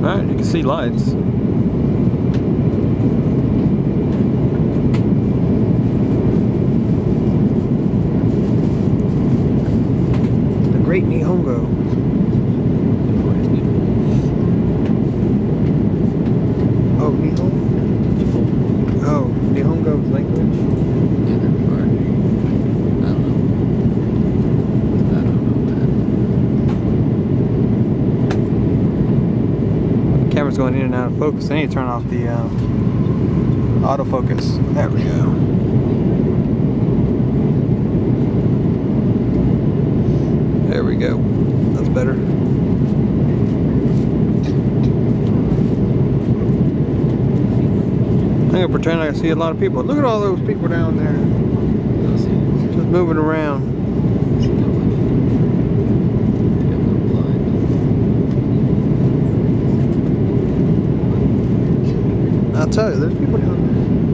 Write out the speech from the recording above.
Alright, you can see lights. The Great Nihongo. Oh, Nihon? Oh, Nihongo's language? Yeah, they're part. I don't know. I don't know, man. Camera's going in and out of focus. I need to turn off the autofocus. There we go. There we go. That's better. I'm gonna pretend I see a lot of people. Look at all those people down there. Just moving around. I'll tell you, there's people down there.